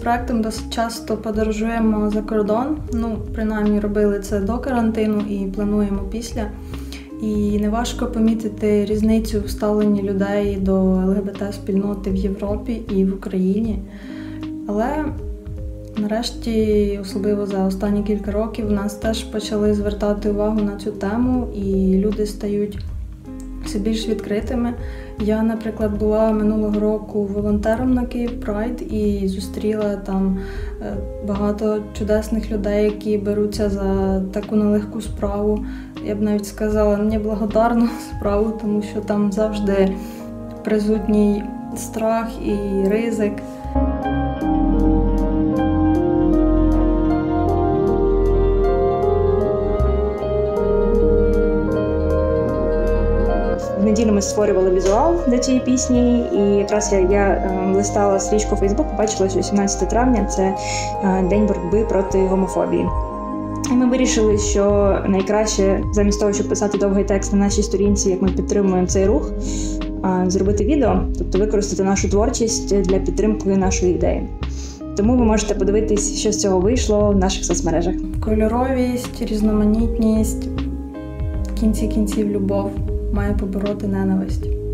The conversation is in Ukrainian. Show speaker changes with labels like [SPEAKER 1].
[SPEAKER 1] проектом досить часто подорожуємо за кордон. Принаймні робили це до карантину і плануємо після. І неважко помітити різницю в ставленні людей до ЛГБТ-спільноти в Європі і в Україні. Але нарешті, особливо за останні кілька років, нас теж почали звертати увагу на цю тему, і люди стають все більш відкритими. Я, наприклад, була минулого року волонтером на Київ Прайд і зустріла там багато чудесних людей, які беруться за таку нелегку справу. Я б навіть сказала, неблагодарну справу, тому що там завжди присутній страх і ризик.
[SPEAKER 2] В неділю ми створювали візуал для цієї пісні, і якраз я листала стрічку Facebook, побачила, що 17 травня – це День боротьби проти гомофобії. І ми вирішили, що найкраще, замість того, щоб писати довгий текст на нашій сторінці, як ми підтримуємо цей рух, зробити відео, тобто використати нашу творчість для підтримки нашої ідеї. Тому ви можете подивитись, що з цього вийшло в наших соцмережах.
[SPEAKER 1] Кольоровість, різноманітність, в кінці кінців любов має побороти ненависть.